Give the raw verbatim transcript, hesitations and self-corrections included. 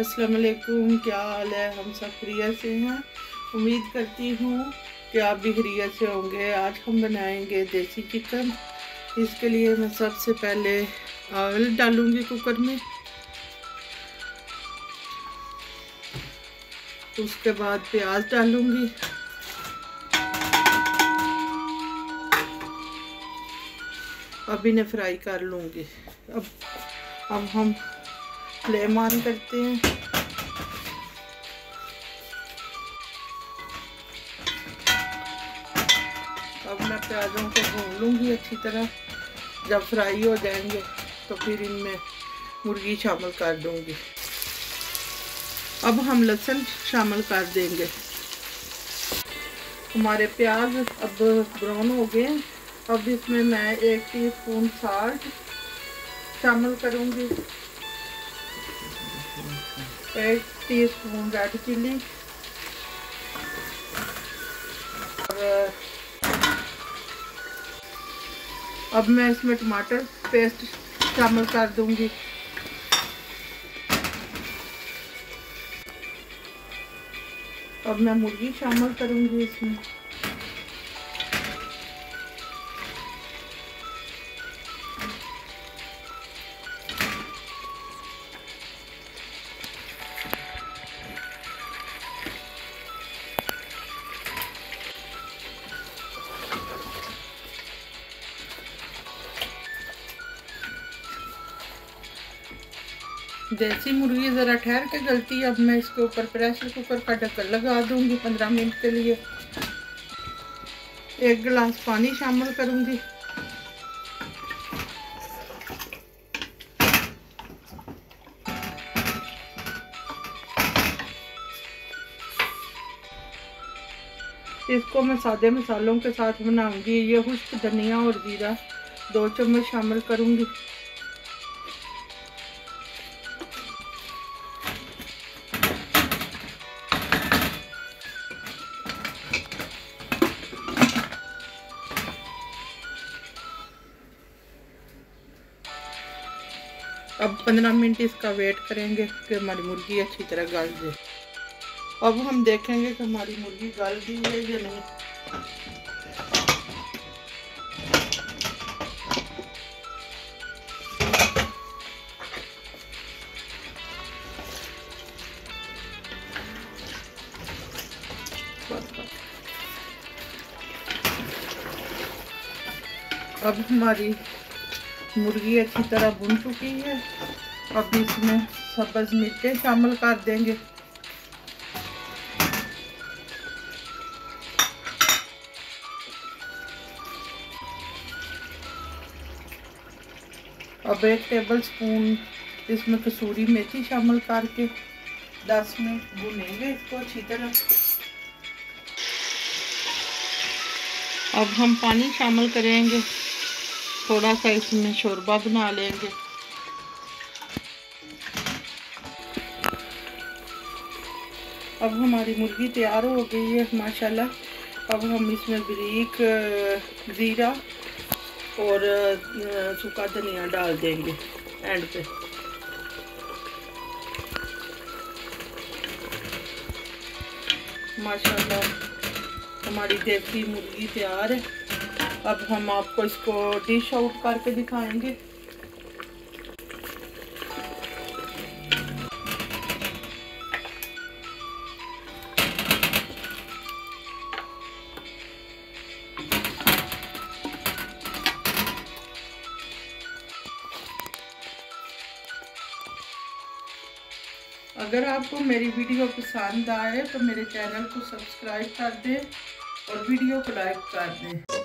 अस्सलाम वालेकुम। क्या हाल है? हम सब खैरियत से हैं। उम्मीद करती हूँ कि आप भी खैरियत से होंगे। आज हम बनाएंगे देसी चिकन। इसके लिए मैं सबसे पहले ऑयल डालूंगी कुकर में, उसके बाद प्याज डालूंगी, अब इन्हें फ्राई कर लूँगी। अब अब हम फ्लेम ऑन करते हैं। अब मैं प्याज़ों को भून लूँगी अच्छी तरह। जब फ्राई हो जाएंगे तो फिर इनमें मुर्गी शामिल कर दूँगी। अब हम लहसुन शामिल कर देंगे। हमारे प्याज अब ब्राउन हो गए। अब इसमें मैं एक टीस्पून साल्ट शामिल करूँगी, एक टीस्पून रेड चिली और अब मैं इसमें टमाटर पेस्ट शामिल कर दूँगी। अब मैं मुर्गी शामिल करूँगी इसमें। देसी मुर्गी ज़रा ठहर के गलती। अब मैं इसके ऊपर प्रेशर कुकर का ढक्कन लगा दूंगी पंद्रह मिनट के लिए। एक गिलास पानी शामिल करूंगी। इसको मैं सादे मसालों के साथ बनाऊंगी। ये खुश्क धनिया और जीरा दो चम्मच शामिल करूंगी। अब पंद्रह मिनट इसका वेट करेंगे कि हमारी मुर्गी अच्छी तरह गल जाए। अब हम देखेंगे कि हमारी मुर्गी गल गई है या नहीं। अब हमारी मुर्गी अच्छी तरह भुन चुकी है। अब इसमें सब्ज़ मिर्चें शामिल कर देंगे। अब एक टेबल स्पून इसमें कसूरी मेथी शामिल करके दस मिनट भुनेंगे इसको अच्छी तरह। अब हम पानी शामिल करेंगे, थोड़ा सा इसमें शोरबा बना लेंगे। अब हमारी मुर्गी तैयार हो गई है माशाल्लाह। अब हम इसमें बारीक ज़ीरा और सूखा धनिया डाल देंगे एंड पे। माशाल्लाह हमारी देसी मुर्गी तैयार है। अब हम आपको इसको डिश आउट करके दिखाएंगे। अगर आपको मेरी वीडियो पसंद आए तो मेरे चैनल को सब्सक्राइब कर दें और वीडियो को लाइक कर दें।